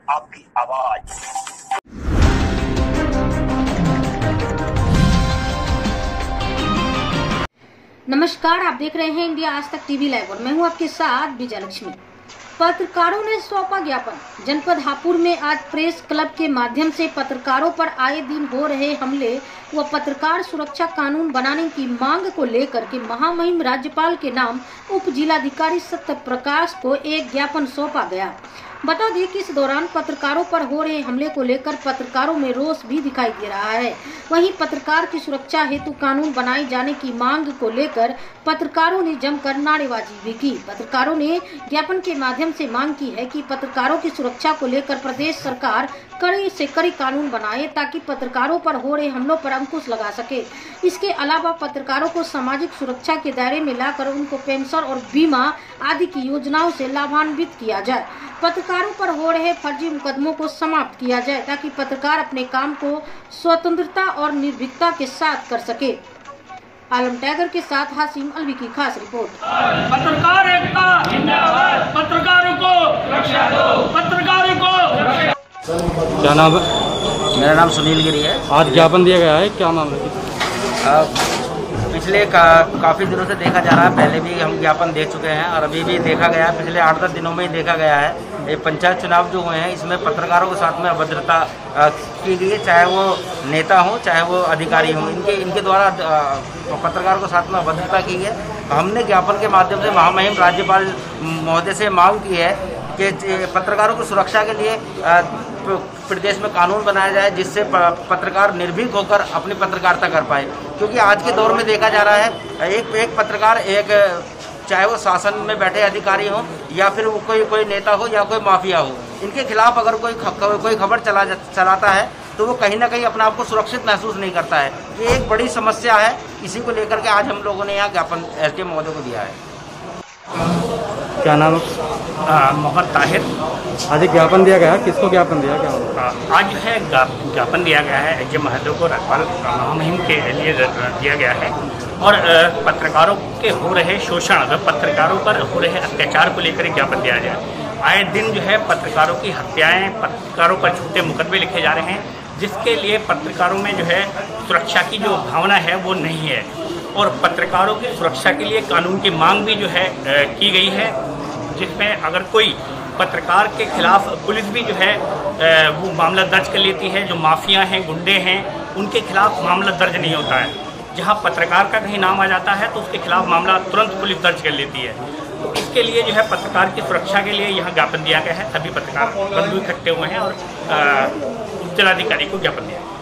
आपकी आवाज। नमस्कार, आप देख रहे हैं इंडिया आज तक टीवी लाइव और मैं हूं आपके साथ विजय लक्ष्मी। पत्रकारों ने सौंपा ज्ञापन। जनपद हापुड़ में आज प्रेस क्लब के माध्यम से पत्रकारों पर आए दिन हो रहे हमले व पत्रकार सुरक्षा कानून बनाने की मांग को लेकर के महामहिम राज्यपाल के नाम उप जिलाधिकारी सत्य प्रकाश को एक ज्ञापन सौंपा गया। बता दें कि इस दौरान पत्रकारों पर हो रहे हमले को लेकर पत्रकारों में रोष भी दिखाई दे रहा है। वहीं पत्रकार की सुरक्षा हेतु कानून बनाए जाने की मांग को लेकर पत्रकारों ने जमकर नारेबाजी भी की। पत्रकारों ने ज्ञापन के माध्यम से मांग की है कि पत्रकारों की सुरक्षा को लेकर प्रदेश सरकार कड़े से कड़े कानून बनाए ताकि पत्रकारों पर हो रहे हमलों पर अंकुश लगा सके। इसके अलावा पत्रकारों को सामाजिक सुरक्षा के दायरे में लाकर उनको पेंशन और बीमा आदि की योजनाओं से लाभान्वित किया जाए। पत्रकारों पर हो रहे फर्जी मुकदमों को समाप्त किया जाए ताकि पत्रकार अपने काम को स्वतंत्रता और निर्भीकता के साथ कर सके। आलम टाइगर के साथ हासिम अलवी की खास रिपोर्ट। पत्रकार एकता जिंदाबाद, पत्रकारों को रक्षा दो, पत्रकारों को। क्या नाम है? मेरा नाम सुनील गिरी है। आज ज्ञापन दिया गया है, क्या मामला है? पिछले काफ़ी दिनों से देखा जा रहा है, पहले भी हम ज्ञापन दे चुके हैं और अभी भी देखा गया है, पिछले 8-10 दिनों में ही देखा गया है। ये पंचायत चुनाव जो हुए हैं इसमें पत्रकारों के साथ में अभद्रता की गई है, चाहे वो नेता हो चाहे वो अधिकारी हो, इनके द्वारा पत्रकारों के साथ में अभद्रता की है। हमने ज्ञापन के माध्यम से महामहिम राज्यपाल महोदय से मांग की है कि पत्रकारों की सुरक्षा के लिए प्रदेश में कानून बनाया जाए जिससे पत्रकार निर्भीक होकर अपनी पत्रकारिता कर पाए। क्योंकि आज के दौर में देखा जा रहा है एक पत्रकार चाहे वो शासन में बैठे अधिकारी हो या फिर वो कोई नेता हो या कोई माफिया हो, इनके खिलाफ अगर कोई खबर चलाता है तो वो कहीं ना कहीं अपने आप को सुरक्षित महसूस नहीं करता है। ये एक बड़ी समस्या है, इसी को लेकर के आज हम लोगों ने यहाँ ज्ञापन एसडीएम महोदय को दिया है। क्या नाम है? मोहम्मद ताहिर। आज एक ज्ञापन दिया गया है, किसको ज्ञापन दिया गया? आज जो है ज्ञापन दिया गया है एसडीएम महोदय को राज्यपाल महामहिम के लिए दिया गया है और पत्रकारों के हो रहे शोषण, पत्रकारों पर हो रहे अत्याचार को लेकर ज्ञापन दिया जाए। आए दिन जो है पत्रकारों की हत्याएं, पत्रकारों पर झूठे मुकदमे लिखे जा रहे हैं, जिसके लिए पत्रकारों में जो है सुरक्षा की जो भावना है वो नहीं है और पत्रकारों की सुरक्षा के लिए कानून की मांग भी जो है की गई है, जिसमें अगर कोई पत्रकार के खिलाफ पुलिस भी जो है वो मामला दर्ज कर लेती है। जो माफिया हैं, गुंडे हैं, उनके खिलाफ मामला दर्ज नहीं होता है। जहां पत्रकार का कहीं नाम आ जाता है तो उसके खिलाफ मामला तुरंत पुलिस दर्ज कर लेती है। तो इसके लिए जो है पत्रकार की सुरक्षा के लिए यहाँ ज्ञापन दिया गया है। सभी पत्रकार बंधु इकट्ठे हुए हैं और जिलाधिकारी को ज्ञापन दिया।